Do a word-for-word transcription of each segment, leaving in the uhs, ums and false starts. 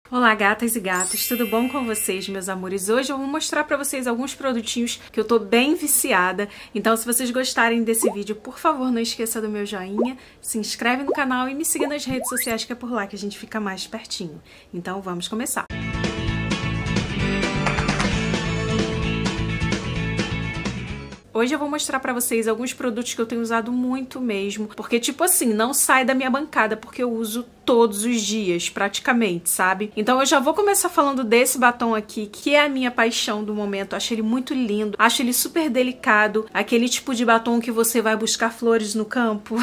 Olá gatas e gatos, tudo bom com vocês, meus amores? Hoje eu vou mostrar pra vocês alguns produtinhos que eu tô bem viciada. Então se vocês gostarem desse vídeo, por favor, não esqueça do meu joinha, se inscreve no canal e me siga nas redes sociais, que é por lá que a gente fica mais pertinho. Então vamos começar! Hoje eu vou mostrar pra vocês alguns produtos que eu tenho usado muito mesmo, porque tipo assim, não sai da minha bancada, porque eu uso todos os dias, praticamente, sabe? Então eu já vou começar falando desse batom aqui, que é a minha paixão do momento. Acho ele muito lindo, acho ele super delicado, aquele tipo de batom que você vai buscar flores no campo.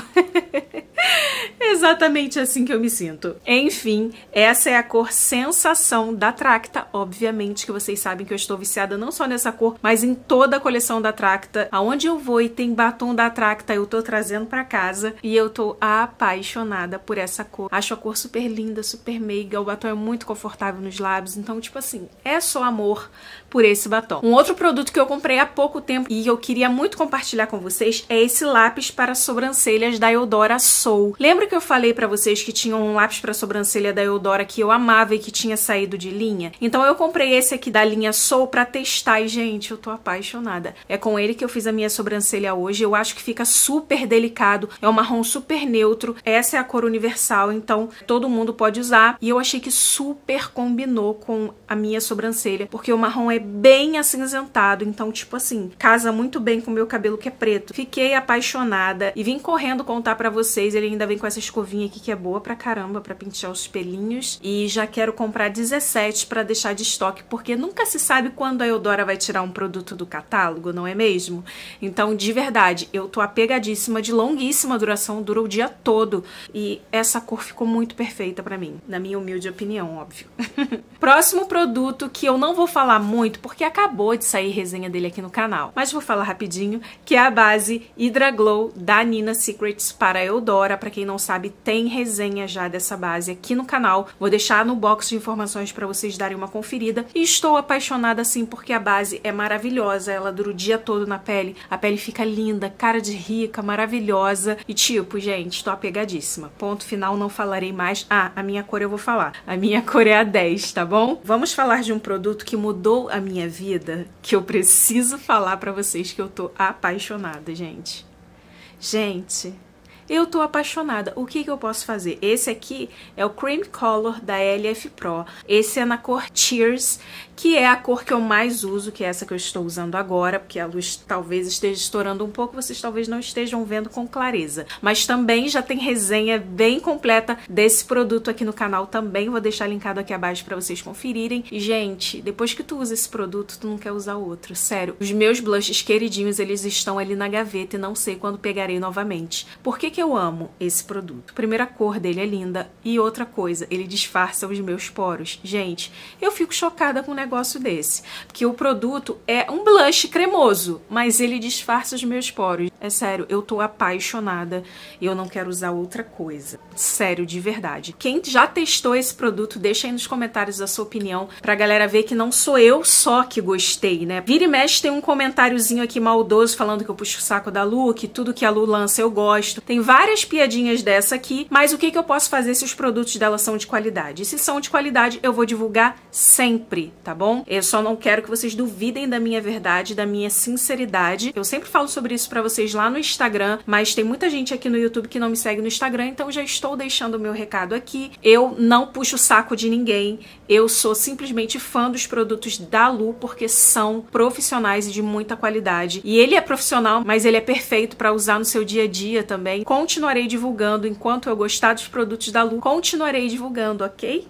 Exatamente assim que eu me sinto. Enfim, essa é a cor Sensação da Tracta. Obviamente que vocês sabem que eu estou viciada não só nessa cor, mas em toda a coleção da Tracta. Aonde eu vou e tem batom da Tracta, eu tô trazendo pra casa e eu tô apaixonada por essa cor. Acho a cor super linda, super meiga, o batom é muito confortável nos lábios, então tipo assim, é só amor por esse batom. Um outro produto que eu comprei há pouco tempo e eu queria muito compartilhar com vocês é esse lápis para sobrancelhas da Eudora Soul. Lembra que eu falei pra vocês que tinha um lápis para sobrancelha da Eudora que eu amava e que tinha saído de linha? Então eu comprei esse aqui da linha Soul pra testar e, gente, eu tô apaixonada. É com ele que eu fiz a minha sobrancelha hoje. Eu acho que fica super delicado. É um marrom super neutro. Essa é a cor universal, então todo mundo pode usar. E eu achei que super combinou com a minha sobrancelha, porque o marrom é bem acinzentado. Então, tipo assim, casa muito bem com o meu cabelo que é preto. Fiquei apaixonada e vim correndo contar pra vocês. Ele ainda vem com essa escovinha aqui que é boa pra caramba pra pentear os pelinhos. E já quero comprar dezessete pra deixar de estoque, porque nunca se sabe quando a Eudora vai tirar um produto do catálogo, não é mesmo? Então, de verdade, eu tô apegadíssima, de longuíssima duração, dura o dia todo. E essa cor ficou muito perfeita pra mim, na minha humilde opinião, óbvio. Próximo produto que eu não vou falar muito, porque acabou de sair resenha dele aqui no canal, mas vou falar rapidinho, que é a base Hydra Glow da Nina Secrets para a Eudora. Pra quem não sabe, tem resenha já dessa base aqui no canal. Vou deixar no box de informações pra vocês darem uma conferida. E estou apaixonada assim porque a base é maravilhosa, ela dura o dia todo na pele, a pele fica linda, cara de rica, maravilhosa. E tipo, gente, tô apegadíssima. Ponto final, não falarei mais. Ah, a minha cor eu vou falar. A minha cor é a dez, tá bom? Vamos falar de um produto que mudou a minha vida, que eu preciso falar pra vocês que eu tô apaixonada, gente. Gente... eu tô apaixonada. O que que eu posso fazer? Esse aqui é o Cream Color da L F Pro. Esse é na cor Tears, que é a cor que eu mais uso, que é essa que eu estou usando agora, porque a luz talvez esteja estourando um pouco, vocês talvez não estejam vendo com clareza. Mas também já tem resenha bem completa desse produto aqui no canal também. Vou deixar linkado aqui abaixo pra vocês conferirem. E, gente, depois que tu usa esse produto, tu não quer usar outro. Sério, os meus blushes queridinhos, eles estão ali na gaveta e não sei quando pegarei novamente. Por que que eu amo esse produto? Primeiro, a cor dele é linda e outra coisa, ele disfarça os meus poros. Gente, eu fico chocada com um negócio desse, porque o produto é um blush cremoso, mas ele disfarça os meus poros. É sério, eu tô apaixonada e eu não quero usar outra coisa. Sério, de verdade. Quem já testou esse produto, deixa aí nos comentários a sua opinião, pra galera ver que não sou eu só que gostei, né? Vira e mexe tem um comentáriozinho aqui maldoso falando que eu puxo o saco da Lu, que tudo que a Lu lança eu gosto. Tem várias piadinhas dessa aqui, mas o que que eu posso fazer se os produtos dela são de qualidade? E se são de qualidade, eu vou divulgar sempre, tá bom? Eu só não quero que vocês duvidem da minha verdade, da minha sinceridade. Eu sempre falo sobre isso pra vocês lá no Instagram, mas tem muita gente aqui no YouTube que não me segue no Instagram, então já estou deixando o meu recado aqui. Eu não puxo o saco de ninguém, eu sou simplesmente fã dos produtos da Lu, porque são profissionais e de muita qualidade. E ele é profissional, mas ele é perfeito pra usar no seu dia a dia também. Continuarei divulgando, enquanto eu gostar dos produtos da Lu, continuarei divulgando, ok?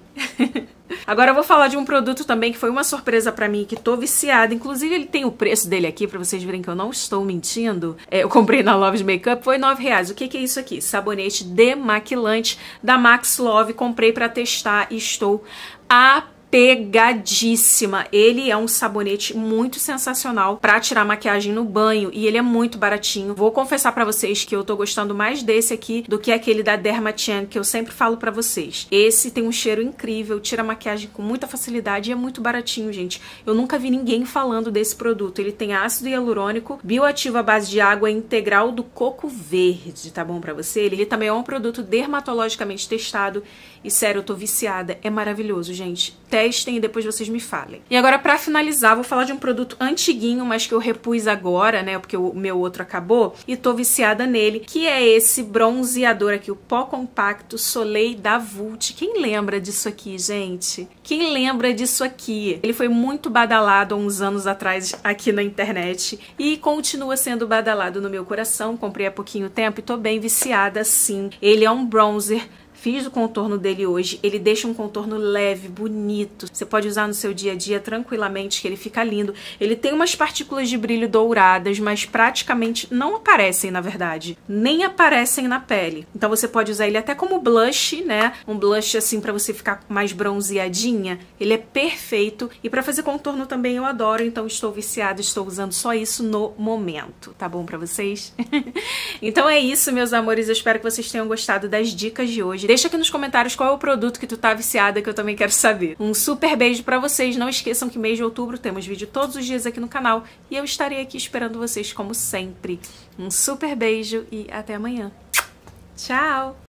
Agora eu vou falar de um produto também que foi uma surpresa pra mim, que tô viciada. Inclusive ele tem o preço dele aqui, pra vocês verem que eu não estou mentindo. É, eu comprei na Loves Makeup, foi nove reais. O que que é isso aqui? Sabonete demaquilante da Max Love. Comprei pra testar e estou apaixonada. pegadíssima. Ele é um sabonete muito sensacional pra tirar maquiagem no banho e ele é muito baratinho. Vou confessar pra vocês que eu tô gostando mais desse aqui do que aquele da Dermatian, que eu sempre falo pra vocês. Esse tem um cheiro incrível, tira maquiagem com muita facilidade e é muito baratinho, gente. Eu nunca vi ninguém falando desse produto. Ele tem ácido hialurônico, bioativo à base de água integral do coco verde, tá bom pra você? Ele, ele também é um produto dermatologicamente testado e sério, eu tô viciada. É maravilhoso, gente. Testem e depois vocês me falem. E agora, pra finalizar, vou falar de um produto antiguinho, mas que eu repus agora, né? Porque o meu outro acabou. E tô viciada nele, que é esse bronzeador aqui, o Pó Compacto Soleil da Vult. Quem lembra disso aqui, gente? Quem lembra disso aqui? Ele foi muito badalado há uns anos atrás aqui na internet e continua sendo badalado no meu coração. Comprei há pouquinho tempo e tô bem viciada, sim. Ele é um bronzer. Fiz o contorno dele hoje, ele deixa um contorno leve, bonito. Você pode usar no seu dia a dia tranquilamente, que ele fica lindo. Ele tem umas partículas de brilho douradas, mas praticamente não aparecem, na verdade. Nem aparecem na pele. Então você pode usar ele até como blush, né? Um blush assim pra você ficar mais bronzeadinha. Ele é perfeito. E pra fazer contorno também eu adoro, então estou viciada, estou usando só isso no momento. Tá bom pra vocês? Então é isso, meus amores. Eu espero que vocês tenham gostado das dicas de hoje. Deixa aqui nos comentários qual é o produto que tu tá viciada, que eu também quero saber. Um super beijo pra vocês. Não esqueçam que mês de outubro temos vídeo todos os dias aqui no canal e eu estarei aqui esperando vocês como sempre. Um super beijo e até amanhã. Tchau!